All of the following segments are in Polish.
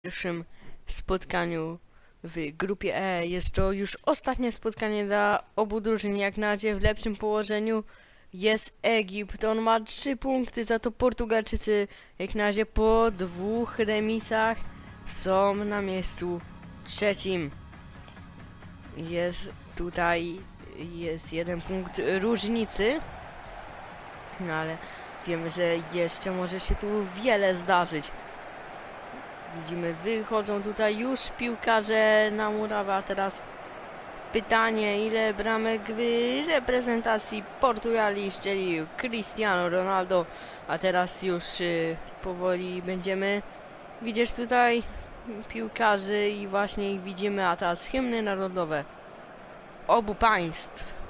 pierwszym spotkaniu w grupie E. Jest to już ostatnie spotkanie dla obu drużyn. Jak na razie w lepszym położeniu jest Egipt. On ma 3 punkty, za to Portugalczycy jak na razie po 2 remisach są na miejscu trzecim. Jest tutaj 1 punkt różnicy. No ale wiemy, że jeszcze może się tu wiele zdarzyć. Widzimy, wychodzą tutaj już piłkarze na murawę, a teraz pytanie, ile bramek w reprezentacji Portugalii strzelił Cristiano Ronaldo, a teraz już powoli będziemy widzieć tutaj piłkarzy i właśnie ich widzimy, a teraz hymny narodowe obu państw.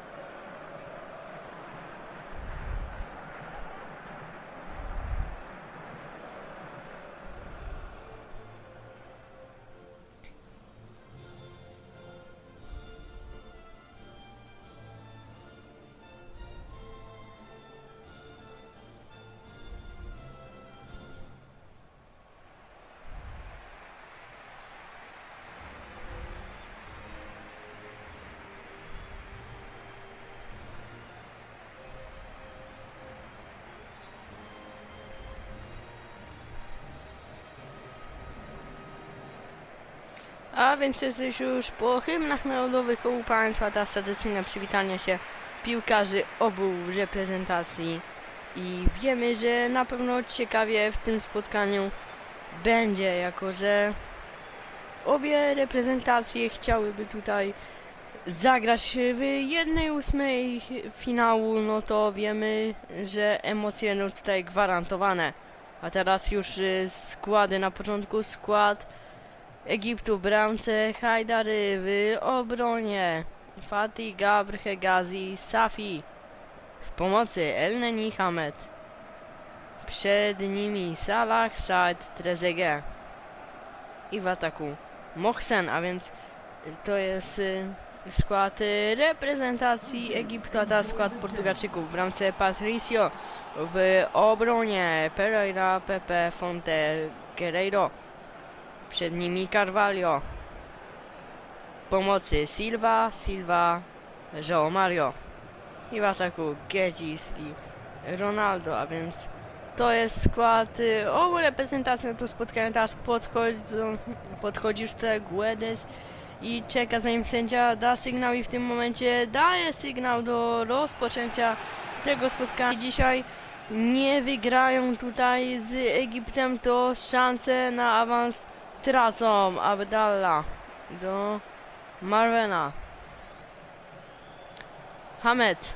A więc jesteś już po hymnach narodowych obu państwa, teraz tradycyjne przywitanie się piłkarzy obu reprezentacji i wiemy, że na pewno ciekawie w tym spotkaniu będzie, jako że obie reprezentacje chciałyby tutaj zagrać w 1/8 finału, no to wiemy, że emocje no tutaj gwarantowane. A teraz już składy na początku, skład Egiptu w bramce, Hajdary w obronie, Fatih, Gabr, Hegazi, Safi, w pomocy El Neni Hamed, przed nimi Salah, Saad, Trezeguet i w ataku Mohsen, a więc to jest skład reprezentacji Egiptu, a teraz skład Portugalczyków w bramce Patricio, w obronie Pereira, Pepe, Fonte, Guerreiro, przed nimi Carvalho, w pomocy Silva, João Mario i w ataku Gedis i Ronaldo, a więc to jest skład obu reprezentacji na to spotkanie. Teraz podchodzi już tutaj Guedes i czeka, zanim sędzia da sygnał, i w tym momencie daje sygnał do rozpoczęcia tego spotkania. Dzisiaj nie wygrają tutaj z Egiptem, to szanse na awans tracą. Abdallah do Marwena, Hamed,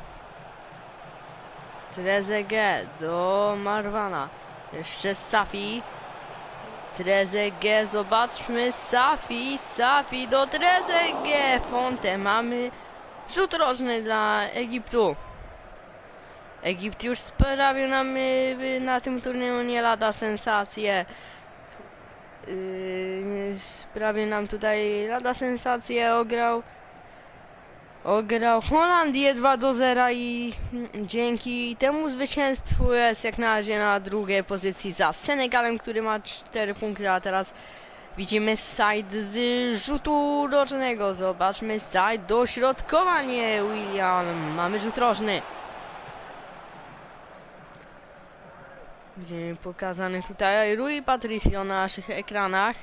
Trezeguet do Marwana, jeszcze Safi, Trezeguet, zobaczmy, Safi do Trezeguet, Fonte, mamy rzut rożny dla Egiptu. Egipt już sprawił nam na tym turnieju nie lada sensację. Sprawił nam tutaj lada sensację, ograł Holandię 2-0 i dzięki temu zwycięstwu jest jak na razie na drugiej pozycji za Senegalem, który ma 4 punkty, a teraz widzimy side z rzutu rożnego. Zobaczmy, side dośrodkowanie William, mamy rzut rożny. Widzimy pokazany tutaj Rui Patricio na naszych ekranach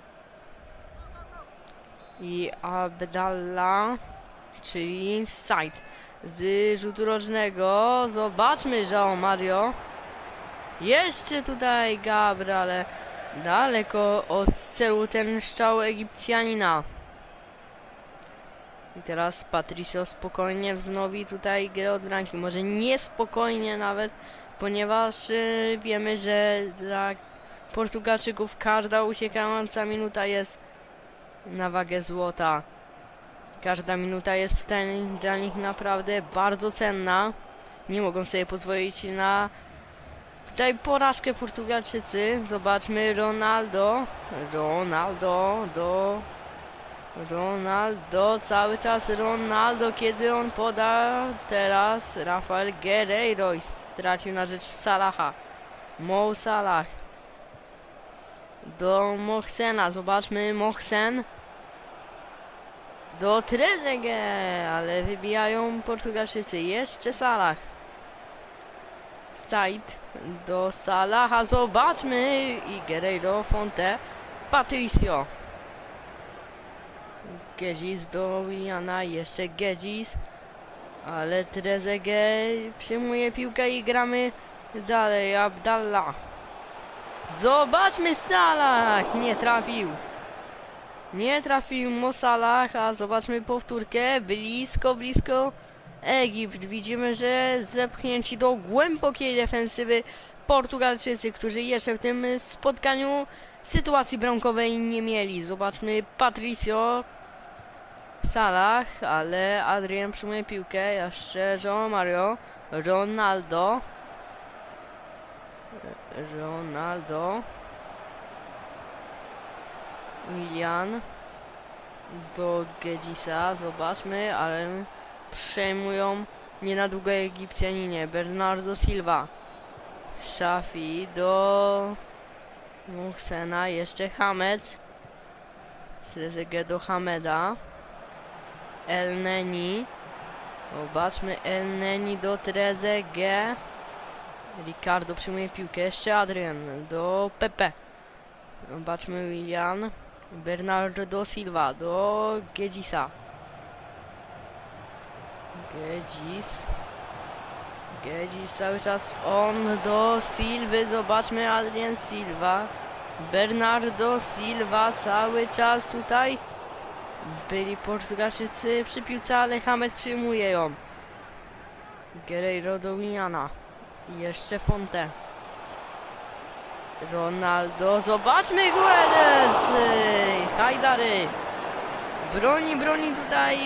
i Abdallah, czyli side z rzutu rożnego. Zobaczmy, João Mario, jeszcze tutaj Gabr, ale daleko od celu ten strzał Egipcjanina. I teraz Patricio spokojnie wznowi tutaj grę od bramki, może niespokojnie nawet, ponieważ wiemy, że dla Portugalczyków każda uciekająca minuta jest na wagę złota. Każda minuta jest dla nich naprawdę bardzo cenna. Nie mogą sobie pozwolić na tutaj porażkę Portugalczycy. Zobaczmy, Ronaldo, cały czas Ronaldo, kiedy on poda, teraz Rafael Guerreiro i stracił na rzecz Salaha. Mo Salah do Mohsena, zobaczmy, Mohsen do Trezeguet, ale wybijają Portugalczycy, jeszcze Salah, Said do Salaha, zobaczmy, i Guerreiro, Fonte, Patricio, Gedis do Williana, jeszcze Gedis, ale Trezeguet przyjmuje piłkę i gramy dalej, Abdallah. Zobaczmy, Salah nie trafił. Nie trafił Mo Salah, a zobaczmy powtórkę. Blisko Egipt. Widzimy, że zepchnięci do głębokiej defensywy Portugalczycy, którzy jeszcze w tym spotkaniu sytuacji bramkowej nie mieli. Zobaczmy, Patricio, Salah, ale Adrian przyjmuje piłkę. Jeszcze João Mario, Ronaldo, Willian do Gedisa, zobaczmy, ale przejmują nie na długo Egipcjaninie. Bernardo Silva, Shafi do Mohsena, jeszcze Hamed, Trezeguet do Hameda, El Neni, zobaczmy, El Neni do Trezeguet, Ricardo przyjmuje piłkę, jeszcze Adrian do Pepe, zobaczmy, Willian, Bernardo Silva do Gedisa, Gedis cały czas on do Silwy, zobaczmy, Adrian Silva, Bernardo Silva cały czas tutaj byli Portugalczycy przy piłce, ale Hamed przyjmuje ją. Guerreiro do Williana i jeszcze Fonte, Ronaldo, zobaczmy, Guedes, Hajdary, broni tutaj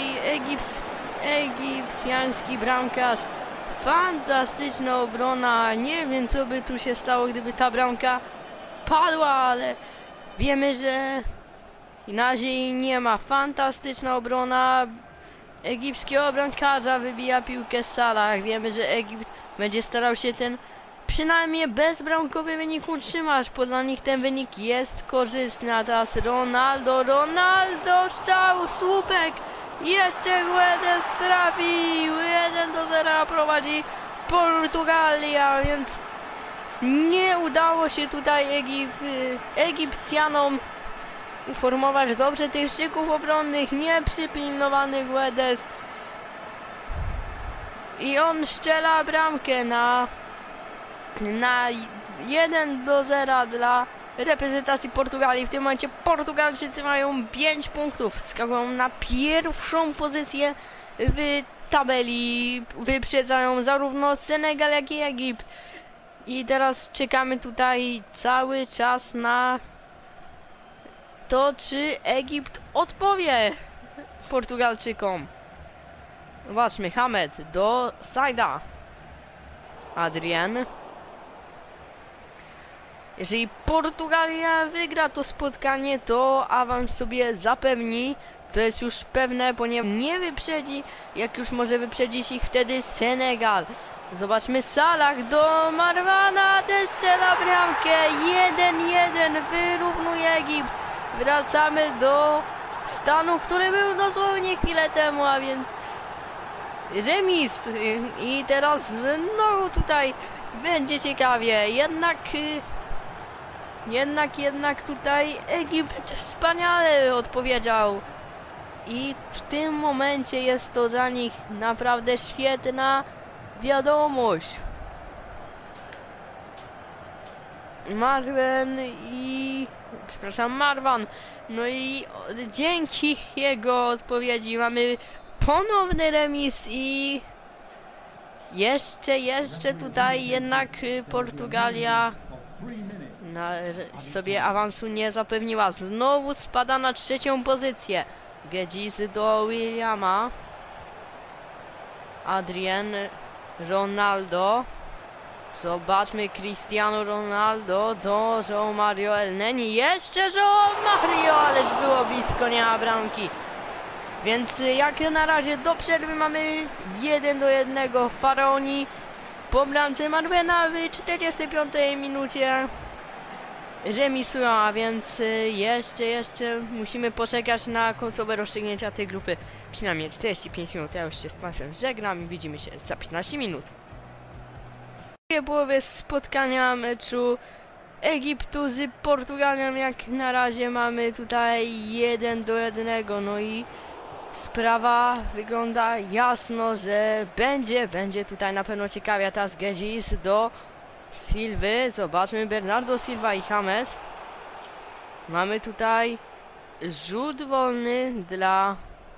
egipcjański bramkarz. Fantastyczna obrona, nie wiem, co by tu się stało, gdyby ta bramka padła, ale wiemy, że inaczej nie ma. Fantastyczna obrona egipskiego bramkarza, wybija piłkę z Salah. Wiemy, że Egipt będzie starał się ten przynajmniej bezbramkowy wynik utrzymać, bo dla nich ten wynik jest korzystny. A teraz Ronaldo, strzał, słupek, jeszcze Guedes trafił, 1-0 prowadzi Portugalia, więc nie udało się tutaj Egipcjanom uformować dobrze tych szyków obronnych, nieprzypilnowany Guedes i on strzela bramkę na 1-0 dla reprezentacji Portugalii. W tym momencie Portugalczycy mają 5 punktów, skakują na pierwszą pozycję w tabeli, wyprzedzają zarówno Senegal, jak i Egipt. I teraz czekamy tutaj cały czas na to, czy Egipt odpowie Portugalczykom. Zobaczmy, Hamed do Saida, Adrian. Jeżeli Portugalia wygra to spotkanie, to awans sobie zapewni. To jest już pewne, ponieważ nie wyprzedzi, jak już może wyprzedzić ich wtedy Senegal. Zobaczmy, Salah do Marwana, też strzela bramkę, 1-1, wyrównuje Egipt. Wracamy do stanu, który był dosłownie chwilę temu, a więc remis. I teraz znowu tutaj będzie ciekawie, jednak tutaj Egipt wspaniale odpowiedział i w tym momencie jest to dla nich naprawdę świetna wiadomość. Marwan, no i dzięki jego odpowiedzi mamy ponowny remis i jeszcze tutaj jednak Portugalia sobie awansu nie zapewniła. Znowu spada na trzecią pozycję. Gedis do Williama, Adrian, Ronaldo, zobaczmy, Cristiano Ronaldo do João Mario, El Neni, jeszcze João Mario, ależ było blisko, nie ma bramki. Więc jak na razie do przerwy mamy 1-1 Faraoni po bramce Marwena w 45 minucie. remisują, a więc jeszcze musimy poczekać na końcowe rozstrzygnięcia tej grupy. Przynajmniej 45 minut. Ja już się z Państwem żegnam i widzimy się za 15 minut. W drugiej połowie spotkania meczu Egiptu z Portugalią jak na razie mamy tutaj 1-1, no i sprawa wygląda jasno, że będzie tutaj na pewno ciekawie. Teraz Gezis do Silwy, zobaczmy, Bernardo Silva i Hamed. Mamy tutaj rzut wolny dla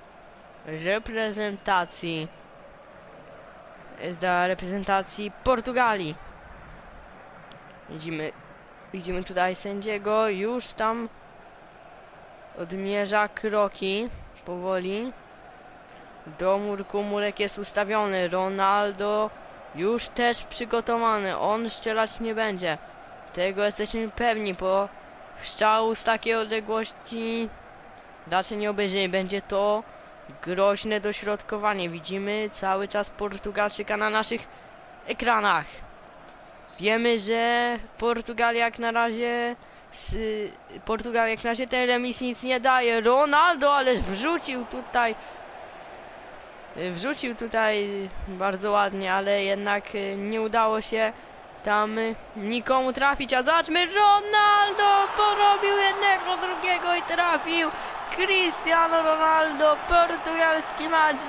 reprezentacji Portugalii. Widzimy tutaj sędziego, już tam odmierza kroki powoli do murku. Murek jest ustawiony, Ronaldo już też przygotowany, on strzelać nie będzie, tego jesteśmy pewni, bo strzału z takiej odległości raczej nie obejrzymy. Będzie to groźne dośrodkowanie. Widzimy cały czas Portugalczyka na naszych ekranach. Wiemy, że Portugalia jak na razie ten remis nic nie daje. Ronaldo, ale wrzucił tutaj bardzo ładnie, ale jednak nie udało się tam nikomu trafić. A zobaczmy, Ronaldo porobił jednego, drugiego i trafił. Cristiano Ronaldo, portugalski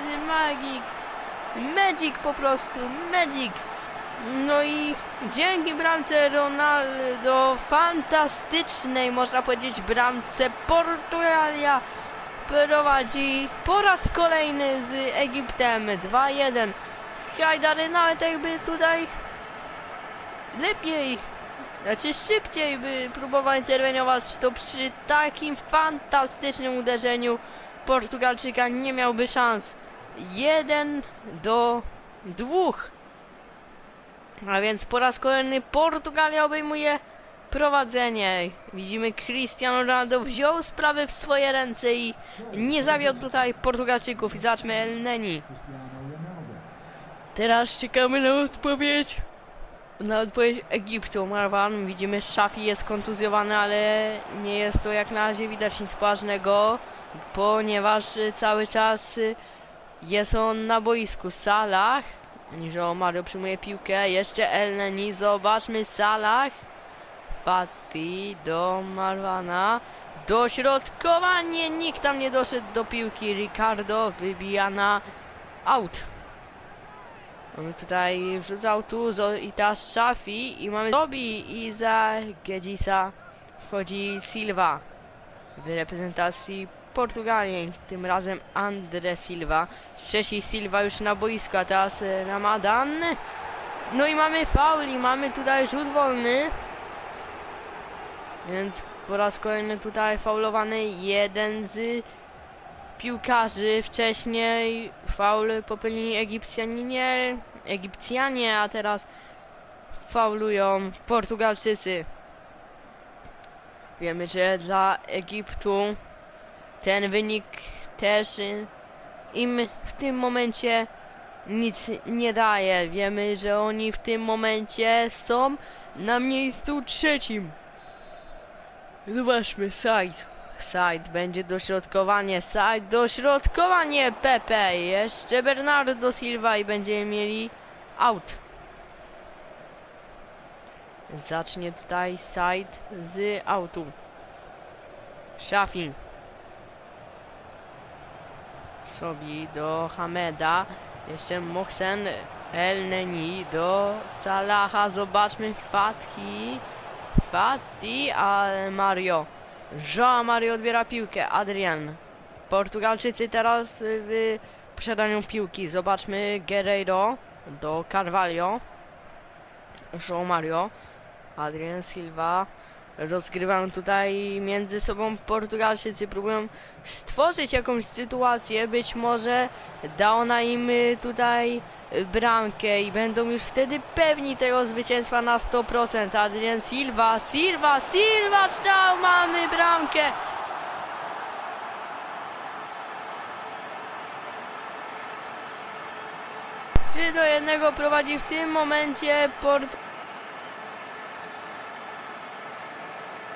Magic po prostu, Magic. No i dzięki bramce Ronaldo, fantastycznej można powiedzieć bramce, Portugalia prowadzi po raz kolejny z Egiptem 2-1. Hajdary nawet jakby tutaj lepiej, znaczy szybciej by próbował interweniować, to przy takim fantastycznym uderzeniu Portugalczyka nie miałby szans. 1-2. A więc po raz kolejny Portugalia obejmuje prowadzenie. Widzimy, Cristiano Ronaldo wziął sprawę w swoje ręce i nie zawiódł tutaj Portugalczyków. I zobaczmy, El Neni. Teraz czekamy na odpowiedź Egiptu. Marwan, widzimy, Szafi jest kontuzjowany, ale nie jest to jak na razie widać nic poważnego, ponieważ cały czas jest on na boisku. Salah, João Mario przyjmuje piłkę, jeszcze El Neni, zobaczmy, Salah, Fati do Marwana, dośrodkowanie, nikt tam nie doszedł do piłki, Ricardo wybija na out. Mamy tutaj, wrzucał tu i teraz Szafi i mamy Tobi i za Gezisa wchodzi Silva w reprezentacji Portugalii, tym razem André Silva. Wcześniej Silva już na boisku, a teraz Ramadan. No i mamy faul i mamy tutaj rzut wolny. Więc po raz kolejny tutaj faulowany jeden z piłkarzy. Wcześniej faul popełnili Egipcjanie, a teraz faulują Portugalczycy. Wiemy, że dla Egiptu ten wynik też im w tym momencie nic nie daje. Wiemy, że oni w tym momencie są na miejscu trzecim. Zobaczmy, side, będzie dośrodkowanie, Pepe, jeszcze Bernardo Silva i będziemy mieli out. Zacznie tutaj side z outu. Szafi. Sobi do Hameda, jeszcze Mohsen, El Neni do Salaha, zobaczmy, Fati, a Mario. João Mario odbiera piłkę, Adrian. Portugalczycy teraz w posiadaniu piłki, zobaczmy, Guerreiro do Carvalho. João Mario, Adrian Silva. Rozgrywają tutaj między sobą Portugalczycy, próbują stworzyć jakąś sytuację, być może da ona im tutaj bramkę i będą już wtedy pewni tego zwycięstwa na 100%. Adrian Silva, strzał, mamy bramkę! Trzy do 1 prowadzi w tym momencie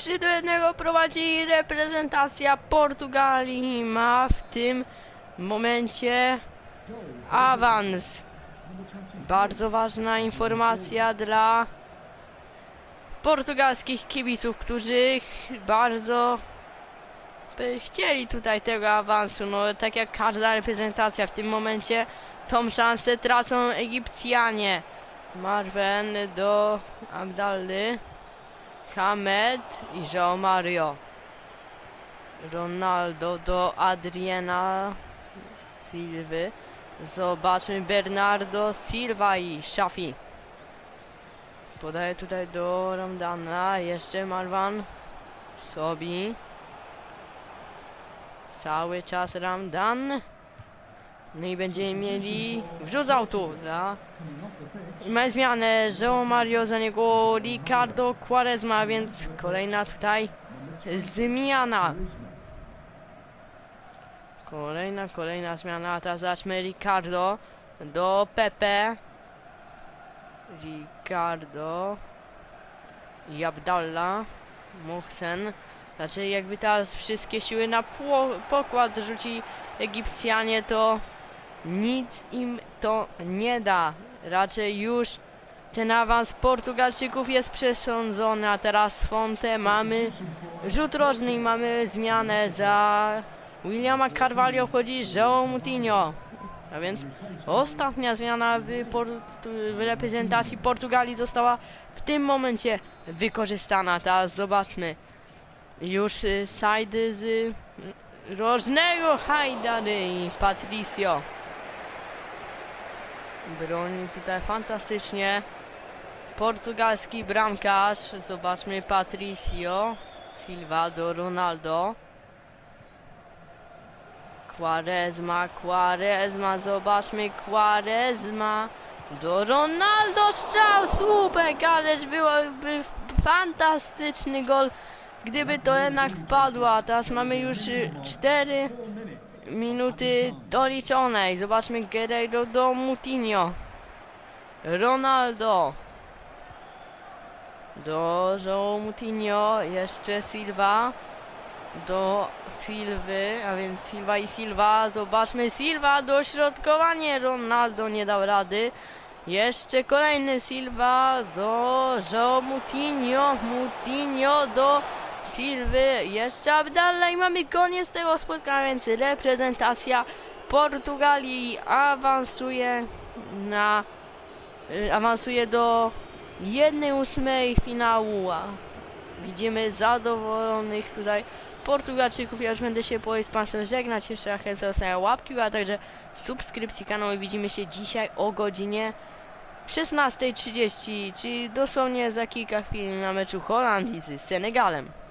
3-1 prowadzi reprezentacja Portugalii. Ma w tym momencie awans. Bardzo ważna informacja dla portugalskich kibiców, którzy bardzo by chcieli tutaj tego awansu. No tak jak każda reprezentacja w tym momencie tą szansę tracą Egipcjanie. Marwen do Abdally, Hamed i João Mario. Ronaldo do Adriana Silwy. Zobaczmy Bernardo Silva i Shafi. Podaje tutaj do Ramdana. Jeszcze Marwan Sobi. Cały czas Ramdan. No i będziemy mieli wrzucał tu, da? Ma zmianę, João Mario za niego Ricardo Quaresma, więc kolejna tutaj zmiana. Kolejna zmiana, teraz zobaczmy Ricardo do Pepe. Ricardo i Abdallah Mohsen. Znaczy jakby teraz wszystkie siły na pokład rzuci Egipcjanie, to nic im to nie da. Raczej już ten awans Portugalczyków jest przesądzony, a teraz Fonte mamy rzut rożny i mamy zmianę. Za Williama Carvalho wchodzi João Moutinho. A więc ostatnia zmiana w reprezentacji Portugalii została w tym momencie wykorzystana. Teraz zobaczmy. Już side z rożnego Hajdary i Patricio. Broni tutaj fantastycznie portugalski bramkarz. Zobaczmy Patricio Silva do Ronaldo. Quaresma, zobaczmy Quaresma do Ronaldo, strzał, słupek, ależ byłoby fantastyczny gol, gdyby to jednak padło. Teraz mamy już 4 minuty doliczonej. Zobaczmy Guerreiro do Moutinho. Ronaldo do João Moutinho, jeszcze Silva do Silwy, a więc Silva i Silva. Zobaczmy Silva, dośrodkowanie. Ronaldo nie dał rady. Jeszcze kolejny Silva do João Moutinho. Moutinho do Silwy. Jeszcze Abdallah i mamy koniec tego spotkania, więc reprezentacja Portugalii awansuje do 1/8 finału. Widzimy zadowolonych tutaj Portugalczyków. Ja już będę się po z Państwem żegnać. Jeszcze raz chętnie zostawiam łapki, a także subskrypcji kanału. I widzimy się dzisiaj o godzinie 16:30, czyli dosłownie za kilka chwil na meczu Holandii z Senegalem.